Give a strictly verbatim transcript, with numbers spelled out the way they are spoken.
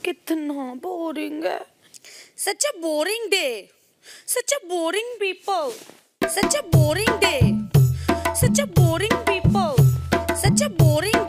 कितना बोरिंग है। Such a boring day. Such a boring people. Such a boring day. Such a boring people. Such a boring